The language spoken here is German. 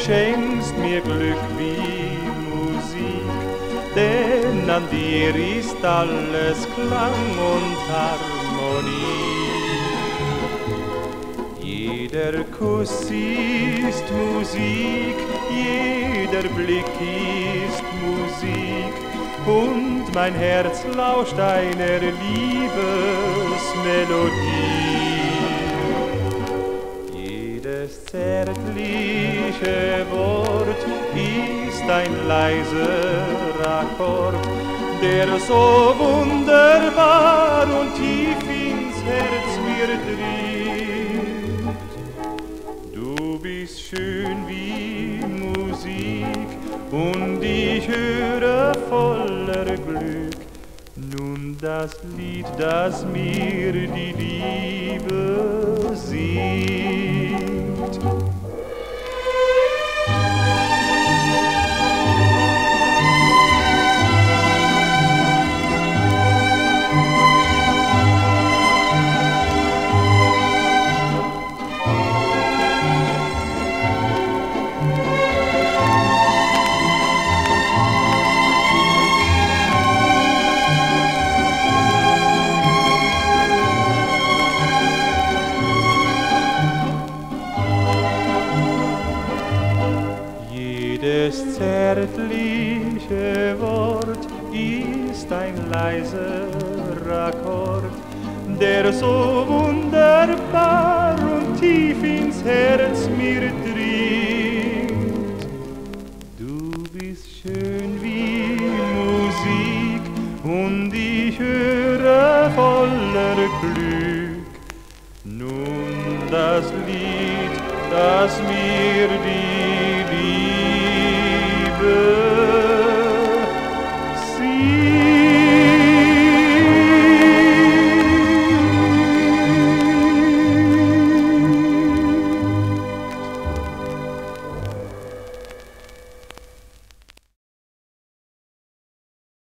schenkst mir Glück wie Musik, denn an dir ist alles Klang und Harmonie. Jeder Kuss ist Musik, jeder Blick ist Musik, und mein Herz lauscht einer Liebesmelodie. Jedes zärtliche Wort ist ein leiser Akkord, der so wunderbar und tief ins Herz mir dringt. Du bist schön wie Musik und ich höre voller Glück nun das Lied, das mir die Liebe singt. Jedes zärtliche Wort ist ein leiser Akkord, der so wunderbar und tief ins Herz mir dringt. Du bist schön wie Musik und ich höre voller Glück nun das Lied, das mir die